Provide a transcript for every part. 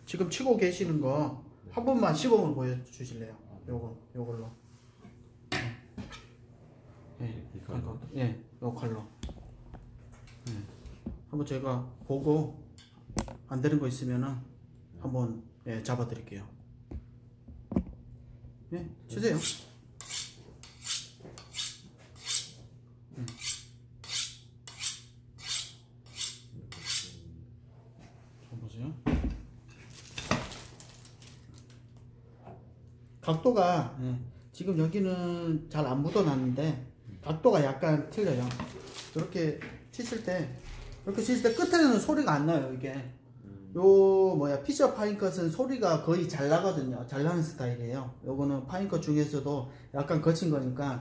지금 치고 계시는 거 한 번만 시범을 보여주실래요? 요걸로. 예, 예, 요 칼로. 예. 한번 제가 보고 안 되는 거 있으면은 한번 예, 잡아 드릴게요. 예, 치세요. 보세요. 각도가 지금 여기는 잘 안 묻어놨는데 각도가 약간 틀려요. 이렇게 치실 때 끝에는 소리가 안 나요. 이게 요 뭐야 피셔 파인컷은 소리가 거의 잘 나거든요. 잘 나는 스타일이에요. 요거는 파인컷 중에서도 약간 거친 거니까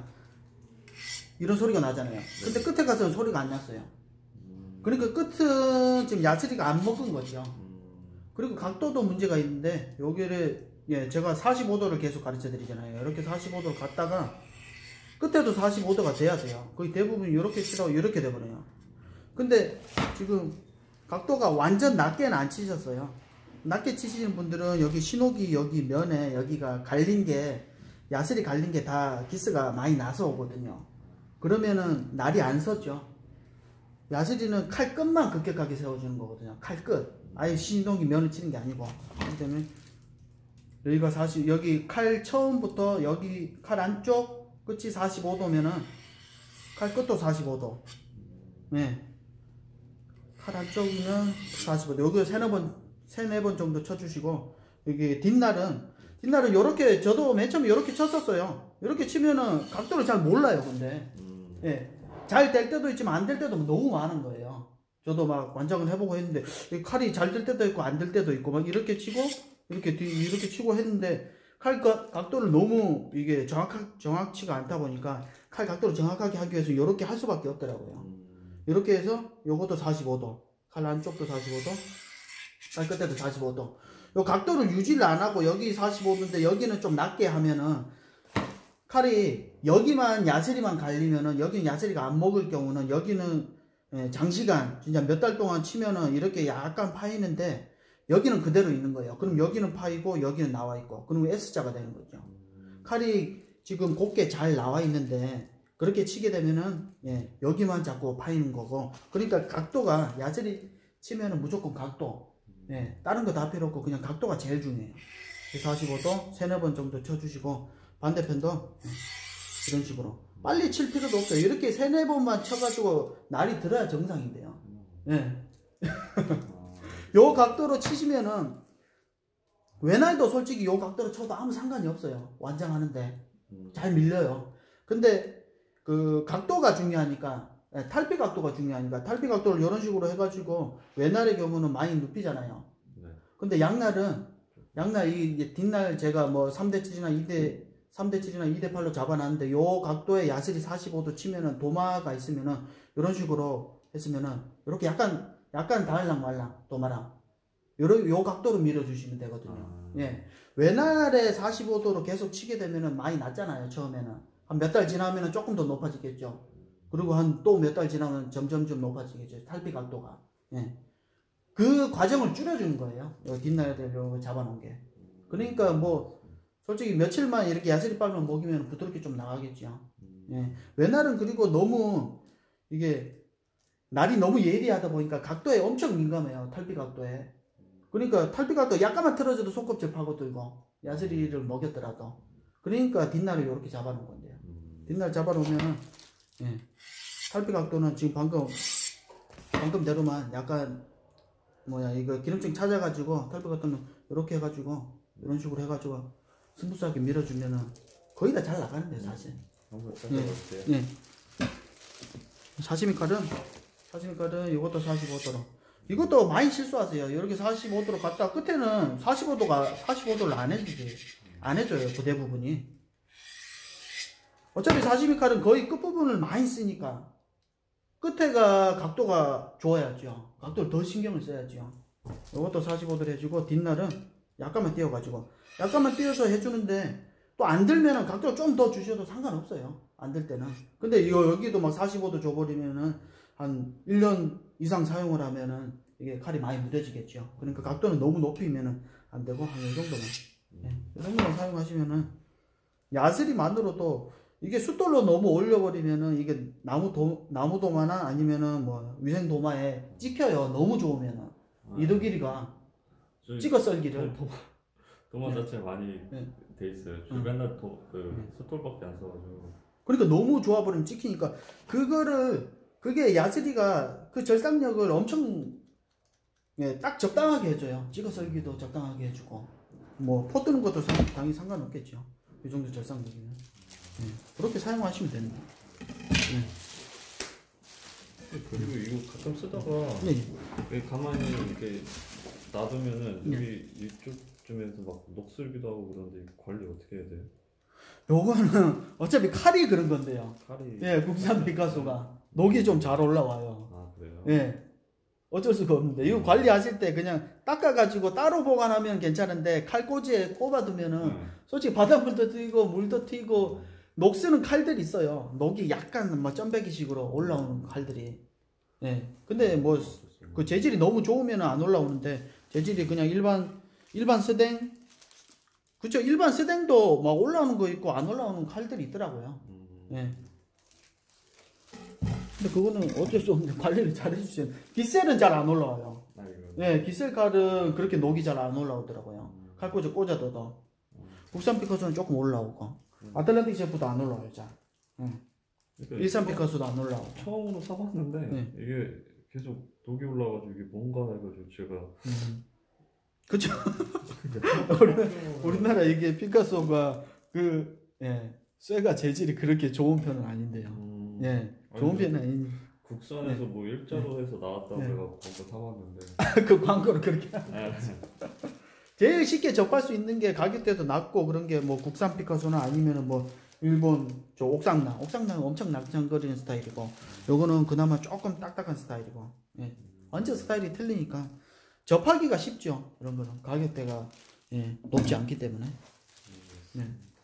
이런 소리가 나잖아요. 근데 끝에 가서는 소리가 안 났어요. 그러니까 끝은 지금 야스리가 안 먹은 거죠. 그리고 각도도 문제가 있는데 여기를 예, 제가 45도를 계속 가르쳐 드리잖아요. 이렇게 45도를 갔다가 끝에도 45도가 돼야 돼요. 거의 대부분 이렇게 치라고 이렇게 돼버려요. 근데 지금 각도가 완전 낮게는 안 치셨어요. 낮게 치시는 분들은 여기 신호기 여기 면에 여기가 갈린 게 야스리 갈린 게 다 기스가 많이 나서 오거든요. 그러면은 날이 안 섰죠. 야스리는 칼 끝만 급격하게 세워주는 거거든요. 칼 끝. 아예 신호기 면을 치는 게 아니고. 그렇기 때문에 여기가 40, 여기 칼 처음부터 여기 칼 안쪽 끝이 45도면은 칼 끝도 45도. 네. 칼 안쪽이면 45도. 여기 세네 번 정도 쳐주시고, 여기 뒷날은 요렇게, 저도 맨 처음에 요렇게 쳤었어요. 이렇게 치면은 각도를 잘 몰라요, 근데. 예. 잘 될 때도 있지만 안 될 때도 너무 많은 거예요. 저도 막 완장을 해보고 했는데, 칼이 잘 될 때도 있고 안 될 때도 있고, 막 이렇게 치고, 이렇게 치고 했는데 칼 각도를 너무 이게 정확치가 않다 보니까 칼 각도를 정확하게 하기 위해서 이렇게 할 수밖에 없더라고요. 이렇게 해서 요것도 45도, 칼 안쪽도 45도, 칼 끝에도 45도. 요 각도를 유지를 안 하고 여기 45도인데 여기는 좀 낮게 하면은 칼이 여기만 야스리만 갈리면은 여기는 야스리가 안 먹을 경우는 여기는 장시간 진짜 몇 달 동안 치면은 이렇게 약간 파이는데 여기는 그대로 있는 거예요. 그럼 여기는 파이고 여기는 나와 있고 그러면 S자가 되는 거죠. 칼이 지금 곱게 잘 나와 있는데 그렇게 치게 되면은 예, 여기만 자꾸 파이는 거고 그러니까 각도가 야스리 치면은 무조건 각도 예, 다른 거 다 필요 없고 그냥 각도가 제일 중요해요. 45도 세네 번 정도 쳐주시고 반대편도 이런 식으로 빨리 칠 필요도 없어요. 이렇게 세네 번만 쳐가지고 날이 들어야 정상인데요. 예. 요 각도로 치시면은 외날도 솔직히 요 각도로 쳐도 아무 상관이 없어요. 완장하는데 잘 밀려요. 근데 그 각도가 중요하니까 탈피 각도가 중요하니까 탈피 각도를 이런 식으로 해가지고 외날의 경우는 많이 눕히잖아요. 근데 양날 이 뒷날 제가 뭐 3대7이나 2대 8로 잡아놨는데 요 각도에 야스리 45도 치면은 도마가 있으면은 이런 식으로 했으면은 이렇게 약간 달랑말랑 도마랑 요 각도로 밀어주시면 되거든요. 예. 외날에 45도로 계속 치게 되면은 많이 낮잖아요. 처음에는 한 몇 달 지나면은 조금 더 높아지겠죠. 그리고 한 또 몇 달 지나면 점점점 높아지겠죠. 탈피 각도가. 예. 그 과정을 줄여주는 거예요. 뒷날에 잡아놓은 게. 그러니까 뭐 솔직히 며칠만 이렇게 야스리 빨만 먹이면 부드럽게 좀 나가겠죠. 예. 외날은 그리고 너무 이게 날이 너무 예리하다 보니까 각도에 엄청 민감해요. 탈피 각도에. 그러니까 탈피 각도 약간만 틀어져도 손꼽질 파고들고 야스리를 먹였더라도 그러니까 뒷날을 이렇게 잡아놓은 건데요. 뒷날 잡아놓으면은 예. 탈피 각도는 지금 방금대로만 약간 뭐야 이거 기름층 찾아가지고 탈피 각도는 이렇게 해가지고 이런 식으로 해가지고 스무스하게 밀어주면은 거의 다 잘 나가는데 사실. 예. 예. 사시미 칼은 이것도 45도로. 이것도 많이 실수하세요. 이렇게 45도로 갔다 끝에는 45도를 안 해줘요. 그 대부분이. 어차피 사시미 칼은 거의 끝부분을 많이 쓰니까 끝에가 각도가 좋아야죠. 각도를 더 신경을 써야죠. 이것도 45도로 해주고 뒷날은 약간만 띄워가지고 약간만 띄워서 해주는데 또 안 들면은 각도를 좀 더 주셔도 상관없어요. 안 들 때는. 근데 여기도 막 45도 줘버리면은 한 1년 이상 사용을 하면은 이게 칼이 많이 무뎌지겠죠. 그러니까 각도는 너무 높이면은 안 되고 한 이 정도만. 예, 이 정도만 사용하시면은 야스리만으로도 이게 숫돌로 너무 올려버리면은 이게 나무 도마나 아니면은 뭐 위생 도마에 찍혀요. 너무 좋으면은 이도 길이가 찍어 썰기를 도마 네. 자체 많이 네. 돼 있어요. 맨날 숫돌밖에 안 써가지고. 그러니까 너무 좋아버리면 찍히니까 그게 야스리가 그 절삭력을 엄청 예, 딱 적당하게 해줘요. 찍어 썰기도 적당하게 해주고 뭐 포 뜨는 것도 당연히 상관없겠죠. 이 정도 절삭력이면 그렇게 사용하시면 됩니다. 그리고 이거 가끔 쓰다가 네. 가만히 이렇게 놔두면은 여기 이쪽쯤에서 막 녹슬기도 하고 그런데 관리 어떻게 해야 돼요? 요거는 어차피 칼이 그런 건데요. 칼이 예, 국산 피카소가 녹이 좀 잘 올라와요. 아 그래요? 예, 어쩔 수가 없는데 이거 관리하실 때 그냥 닦아가지고 따로 보관하면 괜찮은데 칼꽂이에 꼽아두면은 솔직히 바닷물도 튀고 물도 튀고 녹 쓰는 칼들이 있어요. 녹이 약간 뭐 점배기식으로 올라오는 칼들이. 예, 근데 뭐 그 재질이 너무 좋으면 안 올라오는데 재질이 그냥 일반 스댕 그쵸, 일반 스댕도 막 올라오는 거 있고 안 올라오는 칼들이 있더라고요. 예. 근데 그거는 어쩔 수 없는데 관리를 잘 해주세요. 기셀은 잘 안 올라와요. 예, 기셀 칼은 그렇게 녹이 잘 안 올라오더라고요. 칼꽂이 꽂아둬도. 국산 피카소는 조금 올라오고. 아틀란틱 셰프도 안 올라와요, 잘. 그러니까 일산 피카소도 안 올라오고. 처음으로 사봤는데 이게 계속 녹이 올라가지고 이게 뭔가 해가지고 제가 그쵸. 우리나라 이게 피카소가 쇠가 재질이 그렇게 좋은 편은 아닌데요. 예, 좋은 편은 아닌. 국산에서 뭐 일자로 해서 나왔다고 해갖고 광고 사봤는데 그 광고를 그렇게. 제일 쉽게 접할 수 있는 게 가격대도 낮고 그런 게 뭐 국산 피카소나 아니면은 뭐 일본 저 옥상낭은 엄청 낭창거리는 스타일이고 요거는 그나마 조금 딱딱한 스타일이고 완전 스타일이 틀리니까 접하기가 쉽죠. 이런 거는 가격대가 높지 않기 때문에.